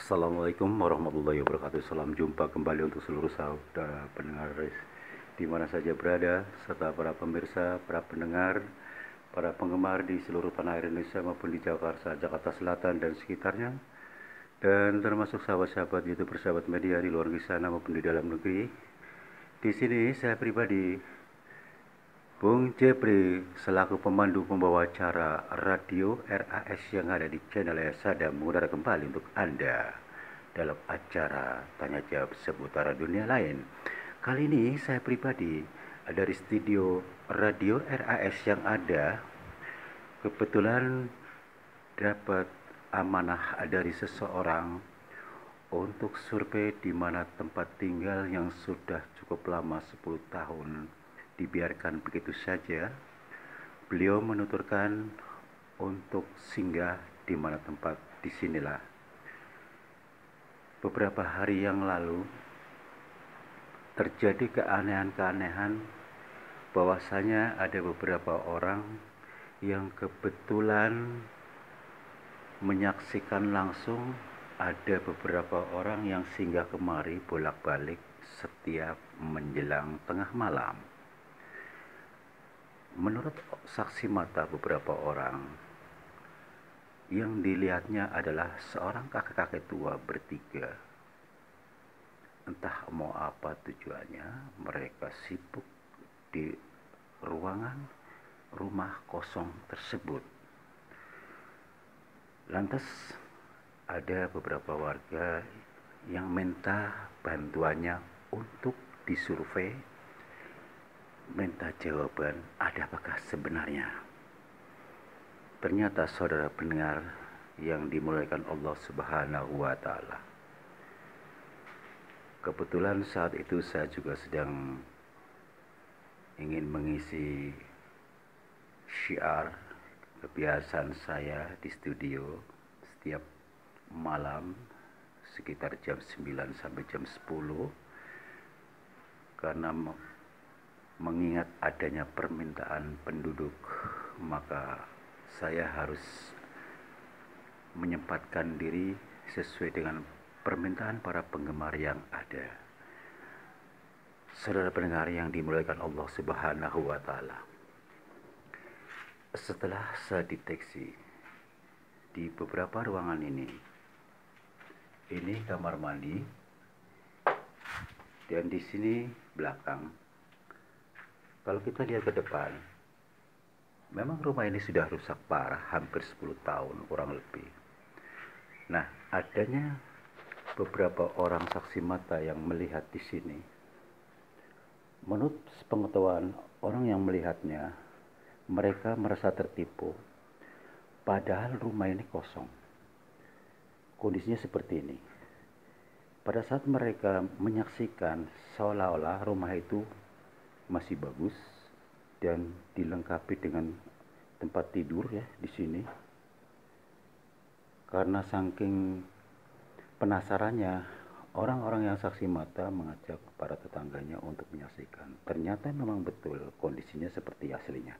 Assalamualaikum warahmatullahi wabarakatuh. Salam jumpa kembali untuk seluruh saudara pendengar di mana saja berada, serta para pemirsa, para pendengar, para penggemar di seluruh tanah air Indonesia maupun di Jakarta, Jakarta Selatan dan sekitarnya, dan termasuk sahabat-sahabat YouTube, sahabat media di luar sana maupun di dalam negeri. Di sini saya pribadi, Bung Jepri, selaku pemandu pembawa acara radio RAS yang ada di channel Sada mengudara kembali untuk Anda dalam acara Tanya Jawab seputar dunia lain. Kali ini saya pribadi dari studio radio RAS yang ada, kebetulan dapat amanah dari seseorang untuk survei di mana tempat tinggal yang sudah cukup lama 10 tahun dibiarkan begitu saja. Beliau menuturkan untuk singgah di mana tempat disinilah. Beberapa hari yang lalu terjadi keanehan-keanehan bahwasanya ada beberapa orang yang kebetulan menyaksikan langsung ada beberapa orang yang singgah kemari bolak-balik setiap menjelang tengah malam. Menurut saksi mata beberapa orang, yang dilihatnya adalah seorang kakek-kakek tua bertiga. Entah mau apa tujuannya, mereka sibuk di ruangan rumah kosong tersebut. Lantas ada beberapa warga yang minta bantuannya untuk disurvei, minta jawaban ada apakah sebenarnya. Ternyata saudara pendengar yang dimuliakan Allah Subhanahu wa Ta'ala, kebetulan saat itu saya juga sedang ingin mengisi syiar kebiasaan saya di studio setiap malam sekitar jam 9 sampai jam 10, karena mengingat adanya permintaan penduduk, maka saya harus menyempatkan diri sesuai dengan permintaan para penggemar yang ada. Saudara pendengar yang dimuliakan Allah Subhanahu wa Ta'ala, setelah saya deteksi di beberapa ruangan ini kamar mandi, dan di sini belakang. Kalau kita lihat ke depan, memang rumah ini sudah rusak parah, hampir 10 tahun kurang lebih. Nah, adanya beberapa orang saksi mata yang melihat di sini. Menurut pengetahuan orang yang melihatnya, mereka merasa tertipu. Padahal rumah ini kosong. Kondisinya seperti ini. Pada saat mereka menyaksikan, seolah-olah rumah itu masih bagus dan dilengkapi dengan tempat tidur ya di sini. Karena saking penasarannya, orang-orang yang saksi mata mengajak para tetangganya untuk menyaksikan. Ternyata memang betul kondisinya seperti aslinya.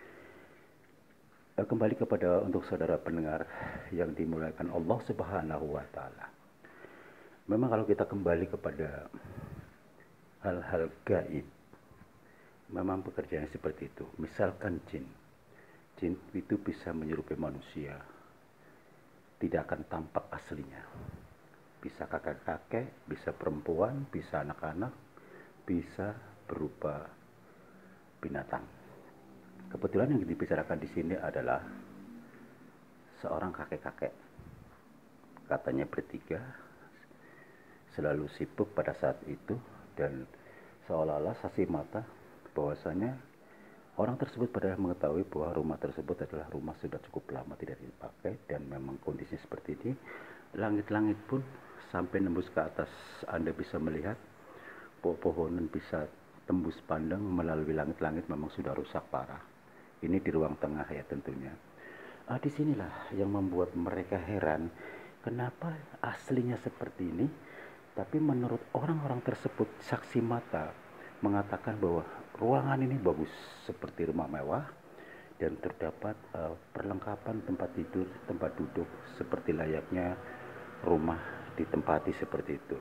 Kembali kepada untuk saudara pendengar yang dimuliakan Allah Subhanahu wa Ta'ala. Memang kalau kita kembali kepada hal-hal gaib, memang pekerjaannya seperti itu. Misalkan jin itu bisa menyerupai manusia, tidak akan tampak aslinya. Bisa kakek-kakek, bisa perempuan, bisa anak-anak, bisa berupa binatang. Kebetulan yang dibicarakan di sini adalah seorang kakek-kakek. Katanya bertiga, selalu sibuk pada saat itu, dan seolah-olah saksi mata bahwasanya orang tersebut pada mengetahui bahwa rumah tersebut adalah rumah sudah cukup lama tidak dipakai, dan memang kondisinya seperti ini. Langit-langit pun sampai nembus ke atas, Anda bisa melihat pohon-pohonan bisa tembus pandang melalui langit-langit, memang sudah rusak parah. Ini di ruang tengah ya tentunya. Disinilah yang membuat mereka heran, kenapa aslinya seperti ini, tapi menurut orang-orang tersebut, saksi mata mengatakan bahwa ruangan ini bagus seperti rumah mewah, dan terdapat perlengkapan tempat tidur, tempat duduk seperti layaknya rumah ditempati seperti itu.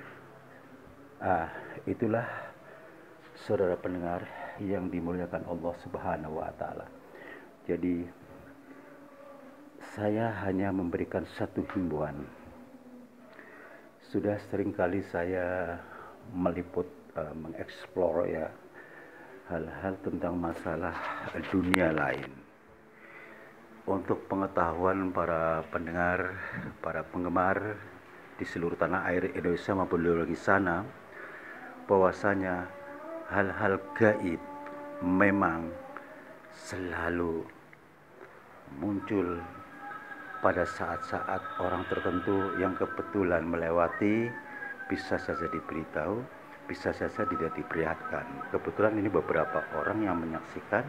Itulah saudara pendengar yang dimuliakan Allah Subhanahu wa taala. Jadi saya hanya memberikan satu himbauan. Sudah seringkali saya meliput, mengeksplor ya hal-hal tentang masalah dunia lain. Untuk pengetahuan para pendengar, para penggemar di seluruh tanah air Indonesia maupun di luar sana, bahwasanya hal-hal gaib memang selalu muncul pada saat-saat orang tertentu yang kebetulan melewati, bisa saja diberitahu, bisa saja tidak diperlihatkan. Kebetulan ini beberapa orang yang menyaksikan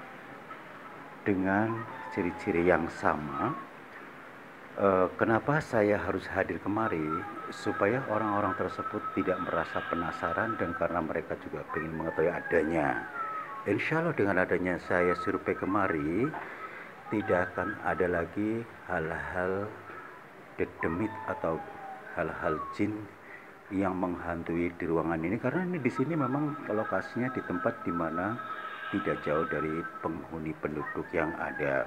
dengan ciri-ciri yang sama. Kenapa saya harus hadir kemari? Supaya orang-orang tersebut tidak merasa penasaran, dan karena mereka juga ingin mengetahui adanya. Insya Allah dengan adanya saya survei kemari, tidak akan ada lagi hal-hal dedemit atau hal-hal jin yang menghantui di ruangan ini, karena ini di sini memang lokasinya di tempat di mana tidak jauh dari penghuni penduduk yang ada,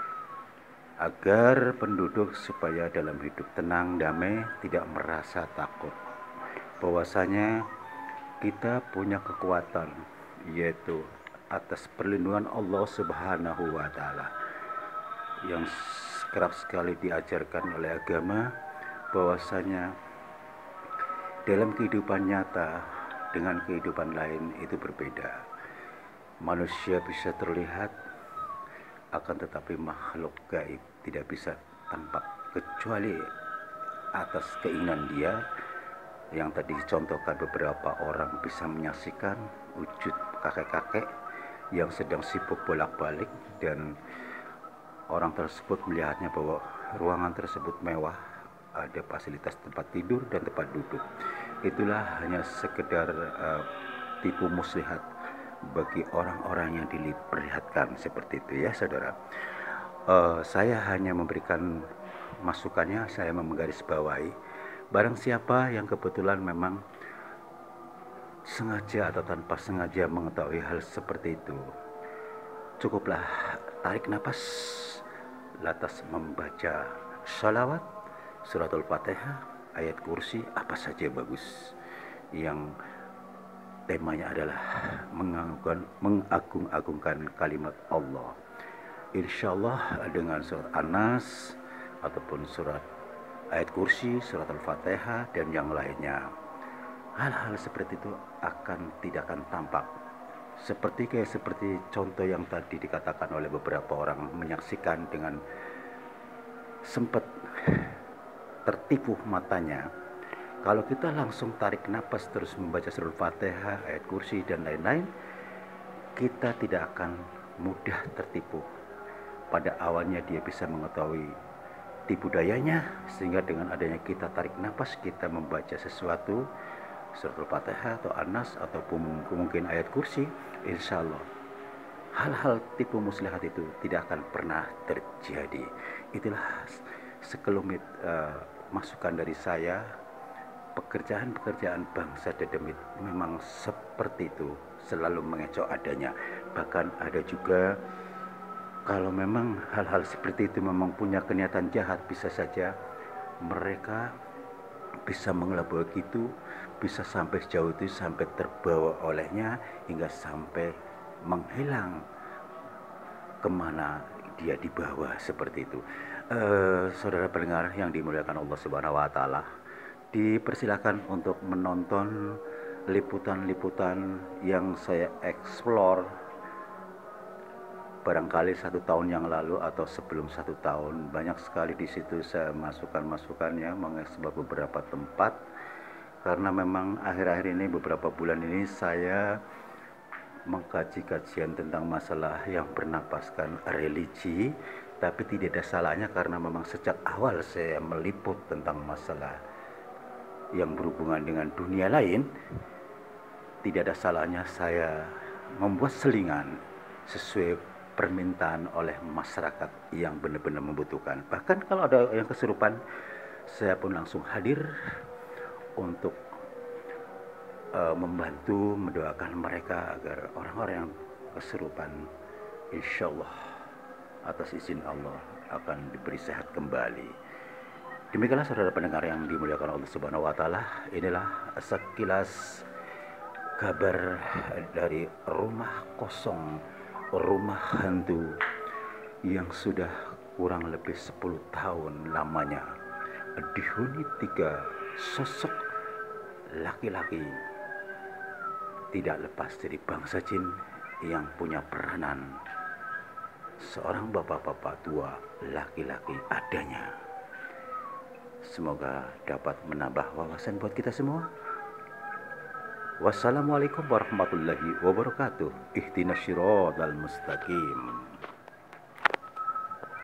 agar penduduk supaya dalam hidup tenang, damai, tidak merasa takut. Bahwasanya kita punya kekuatan, yaitu atas perlindungan Allah Subhanahu wa taala, yang kerap sekali diajarkan oleh agama, bahwasanya dalam kehidupan nyata dengan kehidupan lain itu berbeda. Manusia bisa terlihat, akan tetapi makhluk gaib tidak bisa tampak kecuali atas keinginan dia. Yang tadi dicontohkan, beberapa orang bisa menyaksikan wujud kakek-kakek yang sedang sibuk bolak-balik, dan orang tersebut melihatnya bahwa ruangan tersebut mewah, ada fasilitas tempat tidur dan tempat duduk. Itulah hanya sekedar tipu muslihat bagi orang-orang yang diperlihatkan seperti itu ya saudara. Saya hanya memberikan masukannya, saya menggarisbawahi, barang siapa yang kebetulan memang sengaja atau tanpa sengaja mengetahui hal seperti itu, cukuplah tarik nafas, lantas membaca sholawat, suratul fatihah, ayat kursi, apa saja bagus, yang temanya adalah mengagung-agungkan kalimat Allah. Insya Allah dengan surat An-Nas ataupun surat ayat kursi, surat Al-Fatihah dan yang lainnya, hal-hal seperti itu tidak akan tampak. Seperti contoh yang tadi dikatakan oleh beberapa orang, menyaksikan dengan sempat tertipu matanya. Kalau kita langsung tarik nafas terus membaca surat Fatihah, ayat kursi dan lain-lain, kita tidak akan mudah tertipu. Pada awalnya dia bisa mengetahui tipu dayanya, sehingga dengan adanya kita tarik nafas, kita membaca sesuatu, surat Al-Fatihah atau An-Nas ataupun mungkin ayat kursi, insya Allah hal-hal tipu muslihat itu tidak akan pernah terjadi. Itulah sekelumit masukan dari saya. Pekerjaan-pekerjaan bangsa dedemit memang seperti itu, selalu mengecoh adanya. Bahkan ada juga, kalau memang hal-hal seperti itu memang punya keniatan jahat, bisa saja mereka bisa mengelabui itu, bisa sampai sejauh itu, sampai terbawa olehnya hingga sampai menghilang kemana dia dibawa seperti itu. Saudara pendengar yang dimuliakan Allah Subhanahu wa taala, dipersilakan untuk menonton liputan-liputan yang saya eksplor barangkali 1 tahun yang lalu atau sebelum 1 tahun. Banyak sekali di situ saya masukan-masukannya, mengeksplor beberapa tempat, karena memang akhir-akhir ini, beberapa bulan ini, saya mengkaji kajian tentang masalah yang bernapaskan religi. Tapi tidak ada salahnya, karena memang sejak awal saya meliput tentang masalah yang berhubungan dengan dunia lain, tidak ada salahnya saya membuat selingan sesuai permintaan oleh masyarakat yang benar-benar membutuhkan. Bahkan kalau ada yang kesurupan, Saya pun langsung hadir untuk membantu mendoakan mereka agar orang-orang yang kesurupan insya Allah atas izin Allah akan diberi sehat kembali. Demikianlah saudara pendengar yang dimuliakan Allah Subhanahu wa taala, inilah sekilas kabar dari rumah kosong, rumah hantu yang sudah kurang lebih 10 tahun lamanya dihuni 3 sosok laki-laki tidak lepas dari bangsa jin yang punya peranan seorang bapak-bapak tua laki-laki adanya. Semoga dapat menambah wawasan buat kita semua. Wassalamualaikum warahmatullahi wabarakatuh. Ihdinas siratal mustaqim.